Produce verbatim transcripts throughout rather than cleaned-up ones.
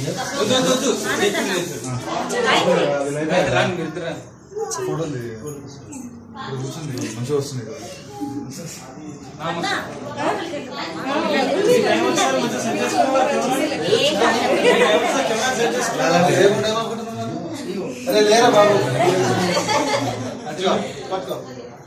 మంచిగా వస్తుంది అరే లేరా బాబు పట్టుకో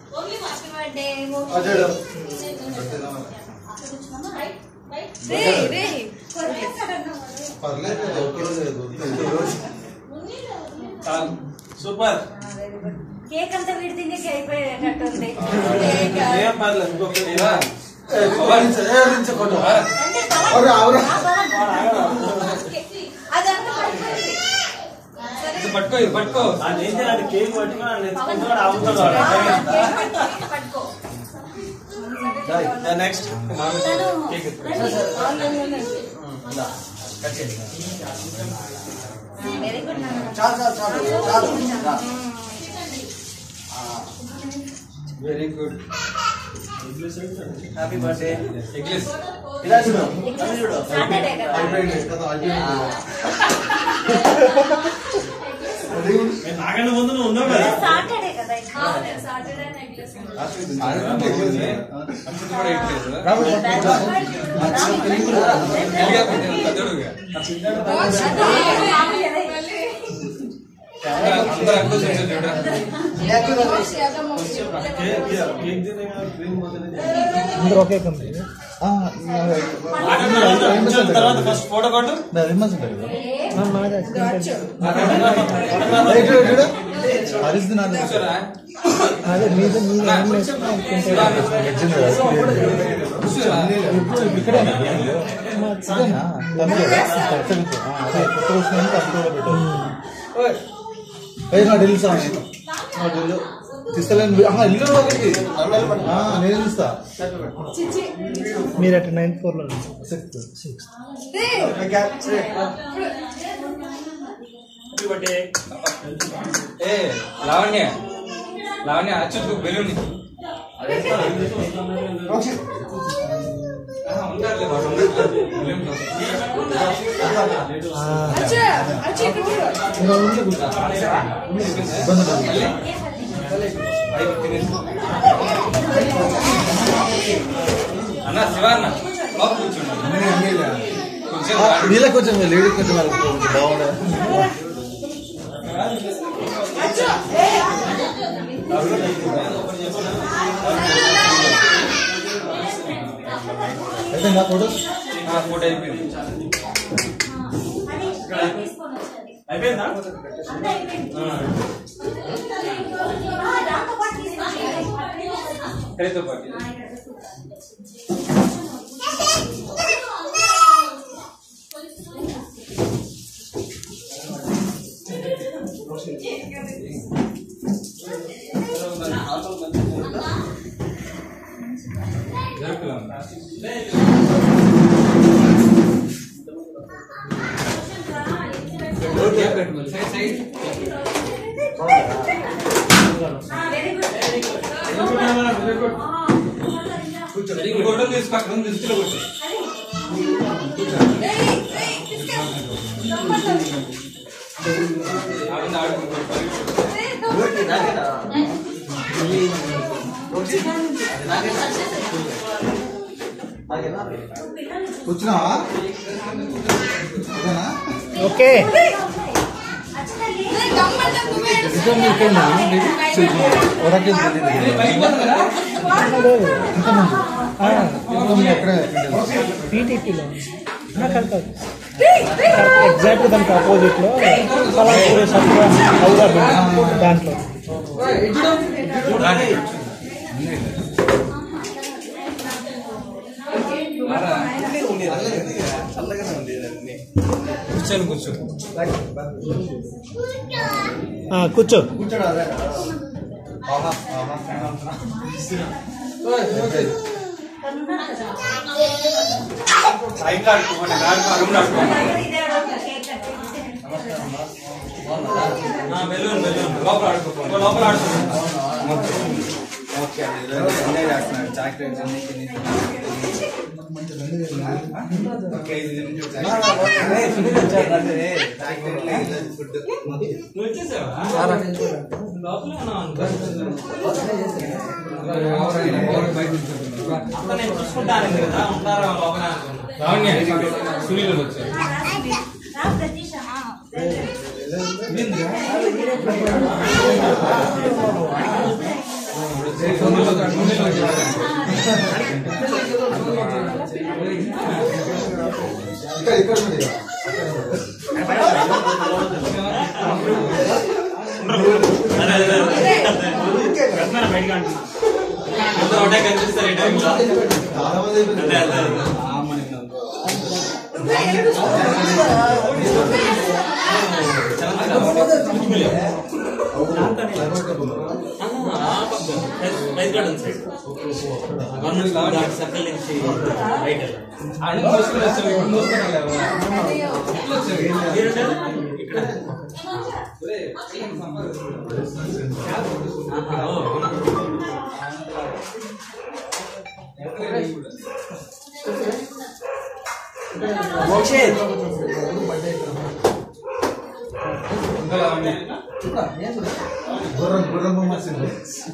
సూపర్ కేక్ అంతా విడితే కేక్ అయిపోయేటట్టుంది పట్టుకో పట్టుకో కేక్ పట్టుకో next very good very good happy birthday eggless ఇలా చూడు చూడు సాటర్డే కదా నాగండ ముందు నువ్వు ఉన్నావు కదా సాటర్డే కదా సాటర్డే నెగ్లెస్ ఫస్ట్ ఫోటో కొట్టు అదే మీద మీద నేను ఇస్తా మీరు అటు నైన్ ఫోర్ లో సిక్స్త్ సిక్స్త్ ఏ లావణ్య లావణ్య అచ్చుకు బెలూన్ అన్న శివాన్న బాబు కూర్చోండి వీళ్ళకి కొంచెం లేడీకి కొంచెం బాగుండదు అయితే నా ఫోటో ఫోటో అయిపోయింది అయిపోయిందా కడితో పాటు ఫోటో తీసుకు దృష్టిలో కూర్చో కూర్చున్నావా ఓకే పీటీపీలో ఎగ్జాక్ట్ దానికి ఆపోజిట్ లో దాంట్లో కూర్చో కూర్చో బెలూన్ బెలూన్ లోపల ఆడుకో లోపల ఆడుకో ఓకే ఎంజాయ్ చేస్తున్నారు చాక్లెట్స్ అన్ని నేను చూసుకుంటాను కదా ఉంటారా లోపల సునీల్ వచ్చారు ఒకటే కనిపిస్తారు ఈ టైంలో గవర్నమెంట్ సర్కిల్ నుంచి రైట్ ఇక్కడ గుర్రం గుర్రం బొమ్మ వచ్చింది.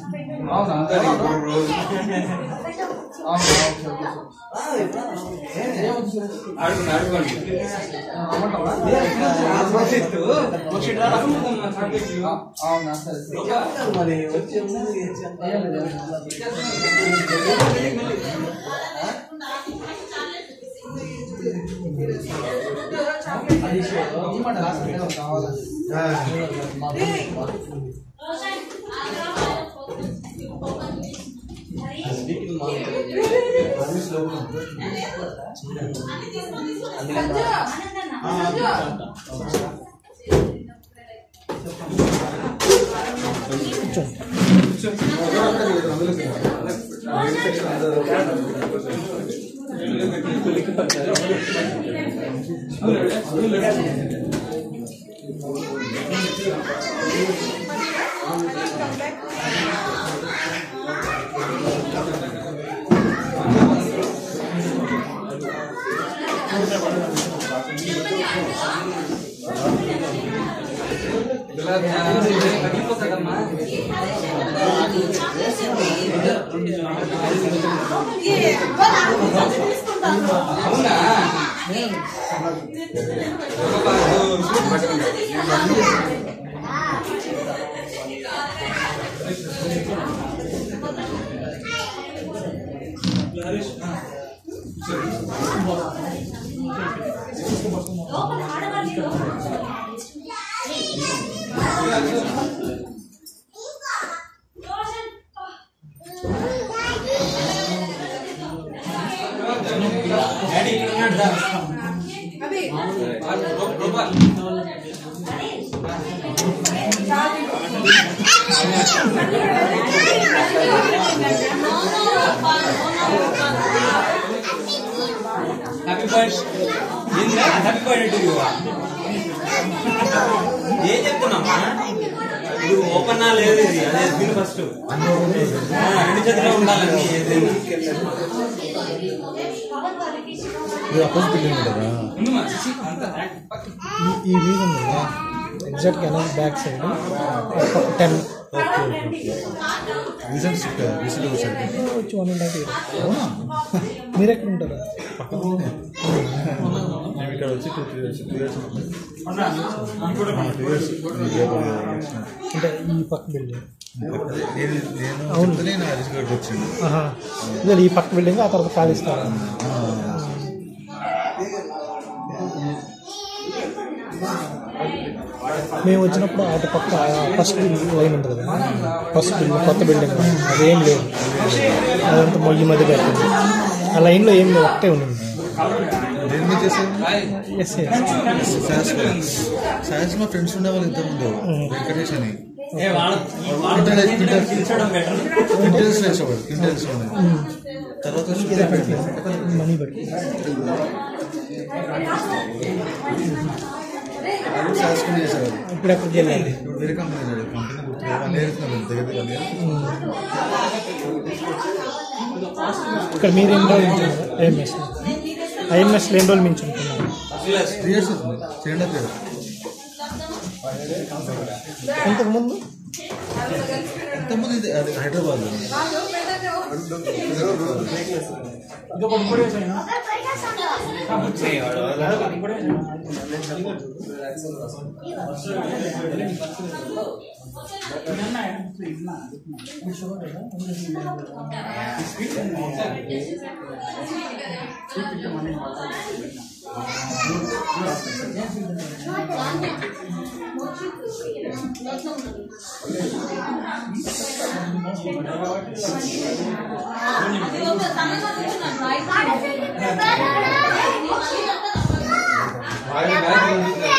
Happy birthday happy birthday to you. ఏం చెప్తున్నామా ఇది ఓపెన్ లేదు, ఇది అదే దీని ఫస్ట్ రెండు చేతిలో ఉండాలని. ఈ వీధి ఉంది కదా ఎగ్జాక్ట్ గా బ్యాక్ సైడ్ టెన్ వచ్చి వన్ అండ్ హాఫ్ ఇయర్. మీరు ఎక్కడ ఉంటారు? ఇక్కడ వచ్చి two three years two years అంటే ఈ పక్క బిల్డింగ్. అవును, నేను హరీష్గఢ్ వచ్చింది. ఇదే ఈ పక్క బిల్డింగ్, ఆ తర్వాత ఖాళీ స్థలం. మేము వచ్చినప్పుడు అటు పక్క ఫస్ట్ లైన్ ఉంటుంది కదా, ఫస్ట్ బిల్డింగ్ కొత్త బిల్డింగ్ అదేం లేదు, అదంతా మొయ్యి మధ్య పెట్టింది. ఆ లైన్లో ఏం లేదు, ఒకటే ఉండింది. ఎస్ సైన్స్ మా ఫ్రెండ్స్ ఉండేవాళ్ళు ఇంత ముందు, వెంకటేష్ అని తర్వాత మనీ పెట్టి చేసేవాళ్ళు. ఇప్పుడు ఎక్కడికి వెళ్ళాలి? ఇప్పుడు వేరే కంపెనీ కంపెనీ గుర్తు దగ్గర ఇక్కడ మీరు ఎన్ని రోజులు ఉంటున్నారు ఐఎంఎస్ ఐఎంఎస్లో ఎన్ని రోజులు మించి ఉంటున్నారు? త్రీ ఇయర్స్ అవుతుంది చిన్న పేరు ఇంతకుముందు ఇంతకుముందు ఇది అది హైదరాబాద్ Bye.